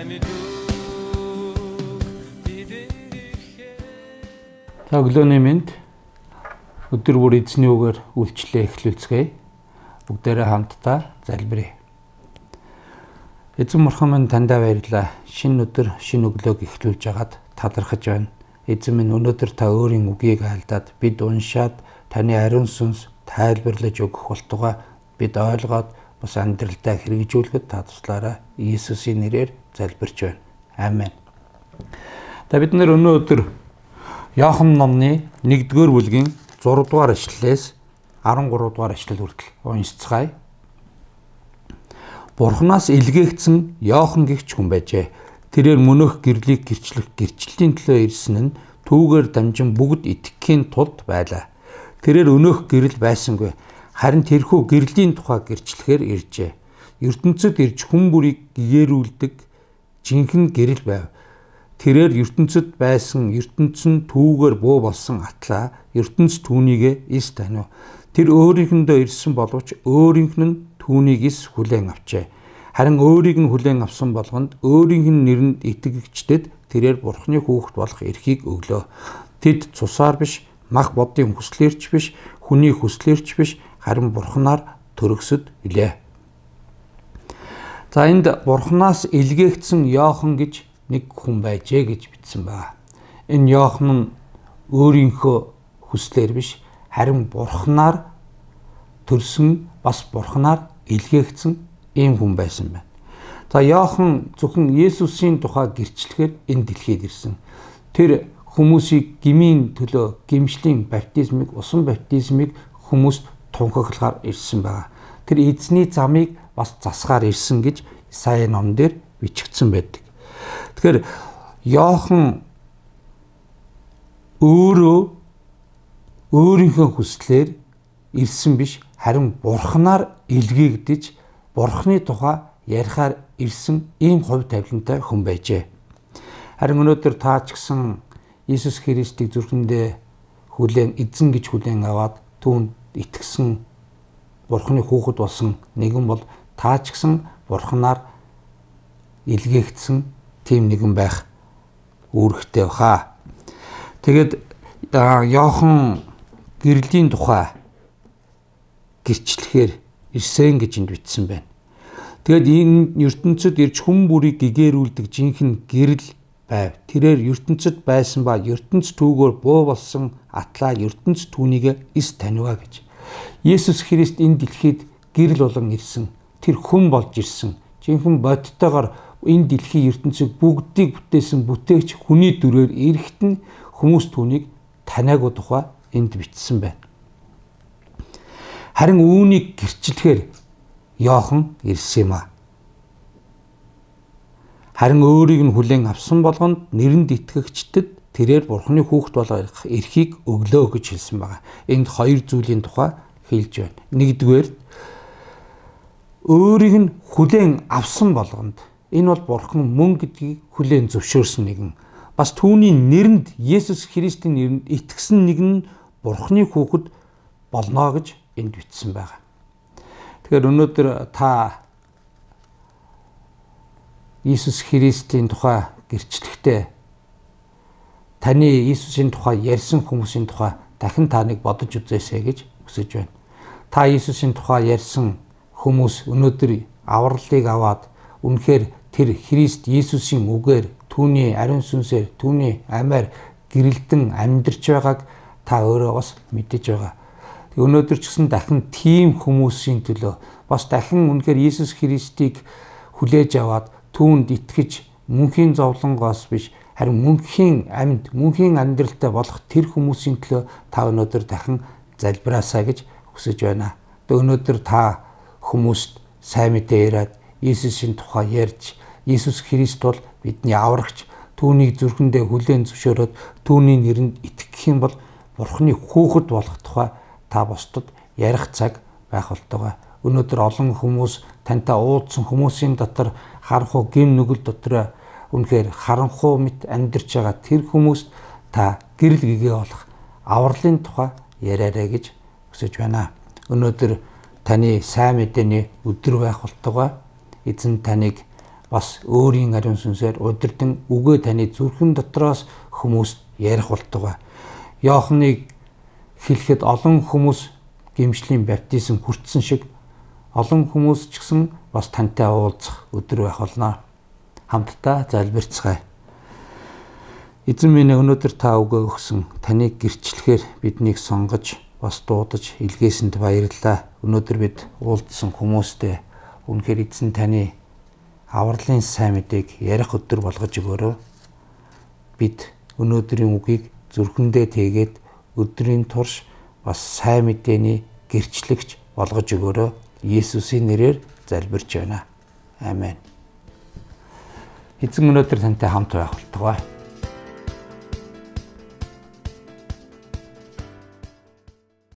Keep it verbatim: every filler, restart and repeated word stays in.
За өглөөний мэнд өдөр бүр эзний үгээр үйлчлээ эхлүүлцгээе. Бүгдээрээ хамтдаа залбирая. Эзэн бурхан минь таньдаа баярлалаа. Шинэ өдөр, шинэ өглөөг эхлүүлж хагаад талархаж байна. Эзэн минь өнөөдөр та өөрийн үгийг айлдаад бид уншаад таны ариун сүнс тайлбарлаж өгөх болтугай бид ойлгоод бас амьдралдаа хэрэгжүүлэхэд та туслаарай. Иесусийн нэрээр залбирч байна. Амен. За бид нэр өнөөдөр Иохан номны нэгдүгээр бүлгийн зураг дугаар ишлэлээс арван гурав дугаар ишлэл хүртэл уншицгаая. Бурханаас илгээгдсэн Иохан гэгч хүн байжээ. Тэрээр мөнөх гэрлийг гэрчлэх гэрчлэлийн төлөө ирсэн нь түүгээр дамжин бүгд итгэхийн тулд байлаа. Тэрээр өнөөх гэрэл байсангүй. Харин тэрхүү гэрлийн тухай гэрчлэхээр иржээ. ертөнцөд ирж хүн бүрийг гээрүүлдэг жинхэнэ гэрэл байв. Тэрээр ертөнцөд байсан ертөнцийн түүгээр буу болсон атлаа ертөнц түүнийгээ эс таниу. Тэр өөрийнхөндөө ирсэн боловч өөрийнх нь түүнийг эс хүлээн авчээ. Харин өөрийг нь хүлээн авсан болгонд өөрийнх нь нэрэнд итгэгчдэд тэрээр Бурхны хүүхэд болох эрхийг өглөө. Тэд цусаар биш, мах бодгийн хүслээрч биш, хүний хүслээрч биш, харин Бурхнаар төрөгсөд илээ. За энд Бурханаас илгээгдсэн Иохан гэж нэг хүн байжээ гэж бичсэн байна. Энэ Иохан нь өөрийнхөө хүслээр биш, харин Бурханаар төрсөн, бас Бурханаар илгээгдсэн ийм хүн байсан байна. За Иохан зөвхөн Есүсийн тухай гэрчлэхээр энэ дэлхийд ирсэн. Тэр хүмүүсийг гмийн төлөө гимшлийн баптизмыг, усан баптизмыг хүмүүст тунхаглахаар ирсэн байна. Тэр эзний замыг бас засгаар ирсэн гэж Исаи ном дээр бичигдсэн байдаг. Тэгэхээр Иохан өөрөө өөрийнхөө хүслээр ирсэн биш, харин Бурханаар илгээгдэж Бурхны тухай ярихаар ирсэн ийм хувь тавилантай хүн байжээ. Харин өнөөдөр та ч гэсэн Иесус Христийг зүрхэндээ хүлээн эзэн гэж хүлээн аваад түүнд итгэсэн Бурхны хүүхэд болсон нэгэн бол та ч гэсэн Бурханаар илгээгдсэн тийм нэгэн байх үүрэгтэй баха. Тэгээд Иохан гэрлийн тухай гэрчлэхээр ирсэн гэж энд бичсэн байна. Тэгэд энэ ертөнцөд ирж хүн бүрийг гэгээрүүлдэг жинхэнэ гэрэл байв. Тэрээр ертөнцөд байсан ба ертөнц түүгээр буу болсон атлаа ертөнц түүнийгээ эс таниуа гэж. Есүс Христ энэ дэлхийд гэрэл болон ирсэн. Тэр хүн болж ирсэн. Жинхэнэ бодтойгоор энэ дэлхийн ертөнцийг бүгдийг бүтээсэн бүтээгч хүний дүрээр ирэхэд нь хүмүүс түүнийг таниагүй тухай энд бичсэн байна. Харин үүнийг гэрчлэхээр Иохан ирсэн юм а. Харин өөрийг нь хүлээн авсан болгонд нэрэнд итгэгчдэд тэрээр Бурхны хүүхэд болох эрхийг өглөө гэж хэлсэн байна. Энд хоёр зүйлийн тухай хэлж байна. Нэгдүгээр өөрийг нь хүлээн авсан болгонд энэ бол Бурхан мөн гэдгийг хүлээн зөвшөөрсөн нэгэн. Бас түүний нэрэнд Есүс Христийн нэрэнд итгэсэн нэгэн Бурхны хүүхэд болно гэж энд бичсэн байна. Тэгэхээр өнөөдөр та Иесус Христийн тухай гэрчлэхдээ таны Иесусийн тухай ярьсан хүмүүсийн тухай дахин та нэг бодож үзээсэй гэж хүсэж байна. Та Иесусийн тухай ярьсан хүмүүс өнөөдөр авралыг аваад үнэхээр тэр Христ Иесусийн үгээр түүний ариун сүнсээр түүний амиар гэрэлтэн амьдарч байгааг та өөрөө бас мэдэж байгаа. Өнөөдөр ч гэсэн дахин тийм хүмүүсийн төлөө бас дахин үнэхээр Иесус Христийг хүлээж аваад түүнд итгэж мөнхийн зовлонгоос биш харин мөнхийн амьд мөнхийн амьдралтай болох тэр хүмүүсийн төлөө та өнөөдөр дахин залбираасаа гэж хүсэж байна. Өнөөдөр та хүмүүст сайн мэдээ яриад Иесусийн тухай ярьж Иесус Христ бол бидний аврагч, түүнийг зүрхэндээ хүлээн зөвшөөрөөд түүний нэрэнд итгэх юм бол Бурхны хүүхэд болох тухай та бусдад ярих цаг байх болтугай. Өнөөдөр олон хүмүүс тантай уудсан хүмүүсийн дотор харанхуй гин нүгэл дотор үнэхээр харанхуй мэт амьдарч байгаа тэр хүмүүст та гэрэл гэгээ болох авралын тухай яриарай гэж хүсэж байна. Өнөөдөр таны сайн мэдээний өдөр байх болтугай. Эзэн таныг бас өөрийн ариун сүнсээр удирдан үгээ таны зүрхэн дотроос хүмүүст ярих болтугай. Иохныг хэлэхэд олон хүмүүс гимшлийн баптизм хүртсэн шиг олон хүмүүс ч гэсэн бас тантай уулзах өдөр байх болно. Хамтдаа залбирцгаая. Эзэн минь, өнөөдөр та үгээ өгсөн таныг гэрчлэхээр биднийг сонгож бас дуудаж илгээсэнд баярлалаа. Өнөөдөр бид уулзсан хүмүүстэй үнэхээр эзэн таны авралын сайн мэдээг ярих өдөр болгож өгөөрэй. Бид өнөөдрийн үгийг зүрхэндээ тэгээд өдрийн турш бас сайн мэдээний гэрчлэгч болгож өгөөрэй. Есүсийн нэрээр залбирч байна. Амен. Эзэн өнөөдөр тантай хамт байх болтугай.